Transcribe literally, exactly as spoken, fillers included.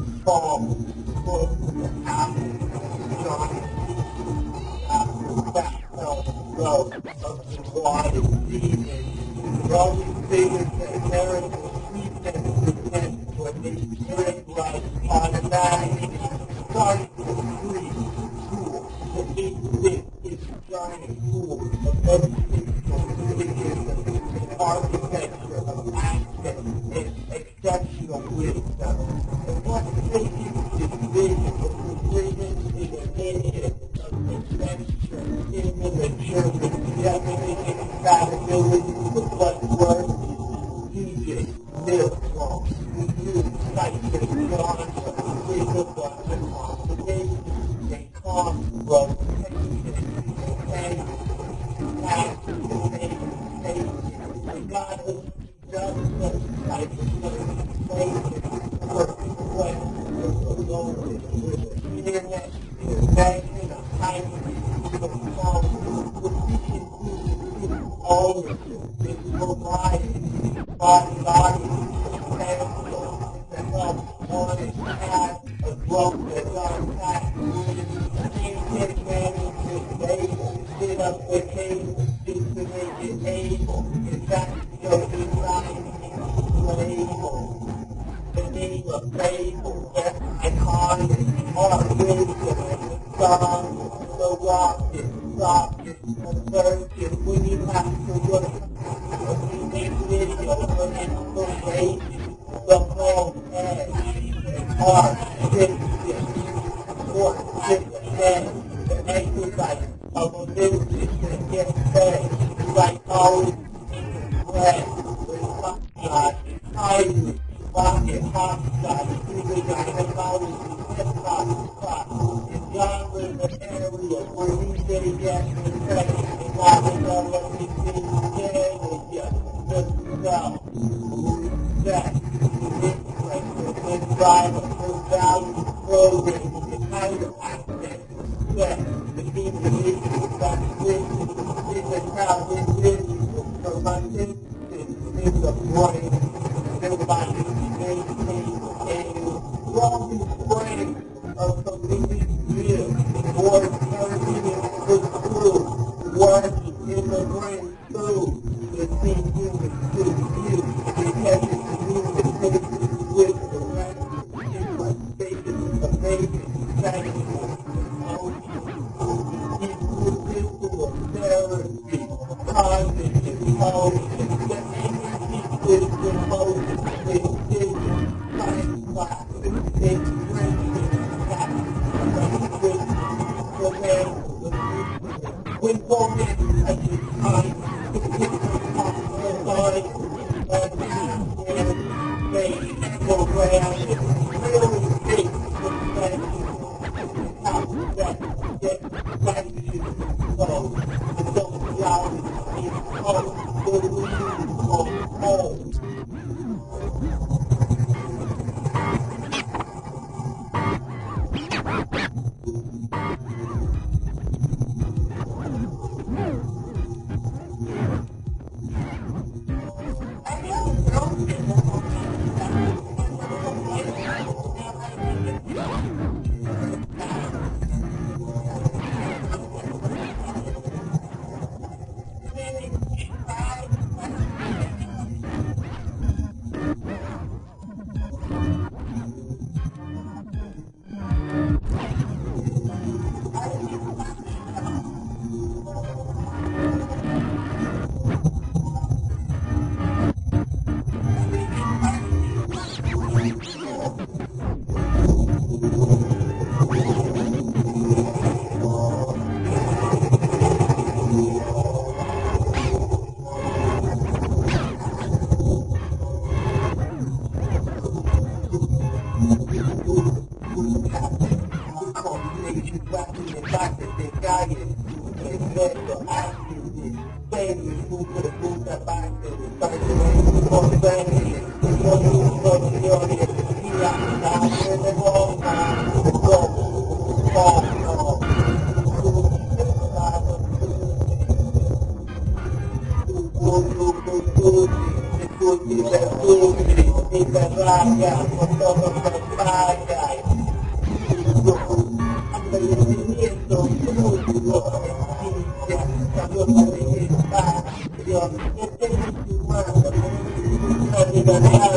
palm, close to the apple, giant apple, that held the road of the water season. The only figures that American sweetness present when they drink like automatically starting to free cool. The big stick is a giant pool of educational figures and architecture of accent and exceptional wisdom. And what thinking is vision is the vision in a nation of adventure, immature, definitely incompatibility with what's worth D J, nymphphlown, we use cited genre, visible and observation, and conflict, patience, and passion, and patience. And God has done such type of legislation for questions of the moment with the internet, the invention of highly digital quality, which we can do all of this. It's provided body body potential to help on its path of growth that's on track to take advantage of able, sit up the cable, just to make it able. In fact, so design label, the name of label, that's iconic, our wisdom and the song, the rocket, rocket, the virgin, when you have to look. When we make videos of inspiration, the whole edge, art, fiction, sport, fitness, the exercise of a business that gets fed, psychology, bread, hot highly, rocket, hostile, music, gynecology, hip-hop, pop, and genres and areas where we say yes and say, and not to know what we think today is just the self, respect, interest, and driver for value, programming, the kind of access, respect, the individual that's living in the crowd individual, so my instance in the brain, everybody maintain a strong brain of belief view, or turning it to true, working in the brain through the same human to you, because it's communication with the rest of the status of amazing, thankful, individual therapy, cognitive, emotion, the energy is the motion, the decision, science classes, expression, when focused at the time, the different possible lines of the and space program is really big perspective how that get questions exposed. The sociology is called the meaning of home. Thank you. io farei che fa, io non tengo più male, non